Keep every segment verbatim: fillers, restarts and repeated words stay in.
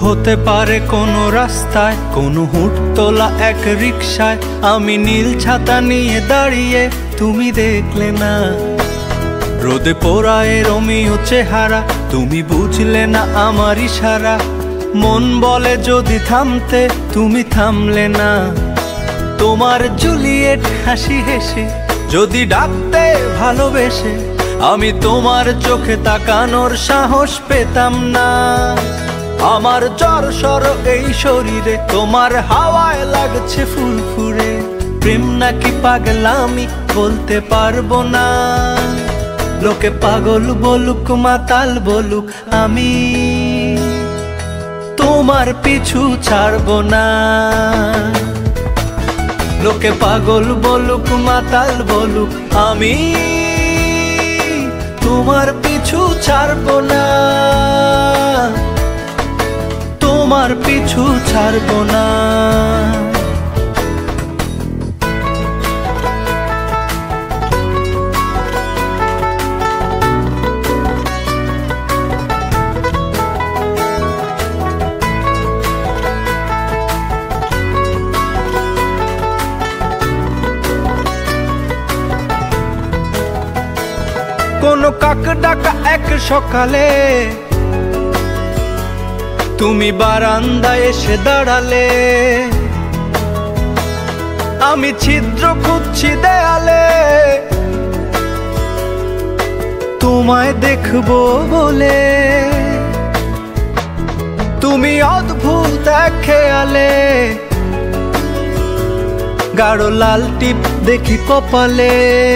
হতে পারে কোনো রাস্তায়, কোনো হুট তোলা এক রিকশায় আমি নীল ছাতা নিয়ে দাঁড়িয়ে, তুমি দেখলে না। রোদে পোড়ায় রোমিও চেহারা, তুমি বুঝলে না আমার ইশারা। মন বলে যদি থামতে, তুমি থামলে না। তোমার জুলিয়েট হাসি হেসে যদি ডাকতে ভালোবেসে, আমি তোমার চোখে তাকানোর সাহস পেতাম না। আমার জ্বর সর এই শরীরে, তোমার হাওয়ায় লাগছে ফুরফুরে। প্রেম নাকি পাগলামি বলতে পারবো না। লোকে পাগল বলুক মাতাল বলুক, আমি তোমার পিছু ছাড়বো না। লোকে পাগল বলুক মাতাল বলুক, আমি তোমার পিছু ছাড়বো না। তোমার পিছু ছাড়বো না। কোনো কাক ডাকা এক সকালে তুমি বারান্দায় এসে দাঁড়ালে। আমি ছিদ্র খুঁজছি দেয়ালে, তোমায় দেখবো বলে। তুমি অদ্ভুত এক খেয়ালে, গাঢ় লাল টিপ দেখি কপালে।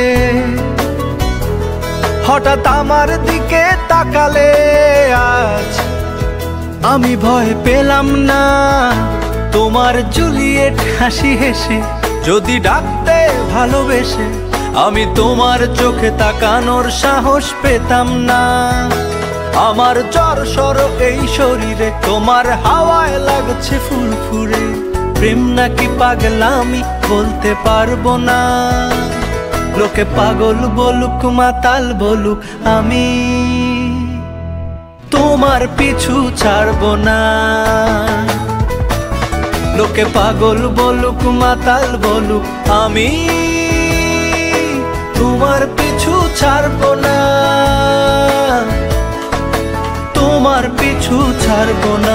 হঠাৎ আমার দিকে তাকালে, আজ আমি ভয় পেলাম না। তোমার জুলিয়েট হাসি হেসে যদি ডাকতে ভালোবেসে, আমি তোমার চোখে তাকানোর সাহস পেতাম না। আমার জ্বর সর এই শরীরে, তোমার হাওয়ায় লাগছে ফুরফুরে। প্রেম নাকি পাগলামি বলতে পারবো না। লোকে পাগল বলুক মাতাল বলুক, আমি তোমার পিছু ছাড়বো না। লোকে পাগল বলুক মাতাল বলুক, আমি তোমার পিছু ছাড়বো না। তোমার পিছু ছাড়বো না।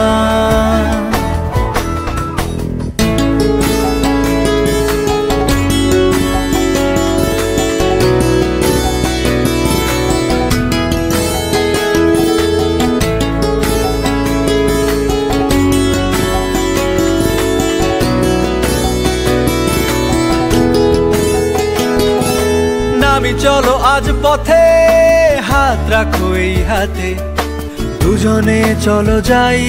আমি চলো আজ পথে, হাত রাখো এই হাতে। দুজনে চলো যাই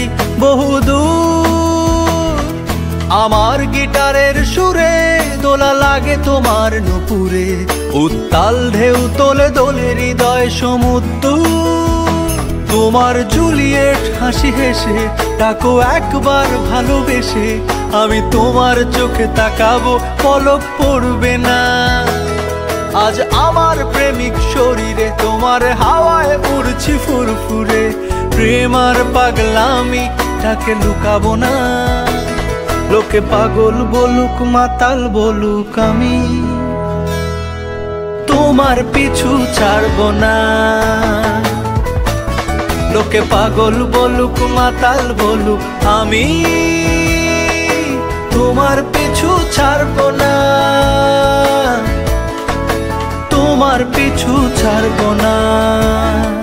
বহুদূর। আমার গিটারের সুরে দোলা লাগে তোমার নুপুরে। উত্তাল ঢেউ তোলে দোলে হৃদয় সমুদ্র। তোমার জুলিয়েট হাসি হেসে ডাকো একবার ভালোবেসে। আমি তোমার চোখে তাকাবো, পলক পড়বে না। আজ আমার প্রেমিক শরীরে, তোমার হাওয়ায় উড়ছি ফুরফুরে। প্রেম আর পাগলামি তাকে লুকাবো না। লোকে পাগল বলুক মাতাল বলুক, আমি তোমার পিছু ছাড়বো না। লোকে পাগল বলুক মাতাল বলুক, আমি তোমার পিছু ছাড়বো না। তোমার পিছু ছাড়বো না।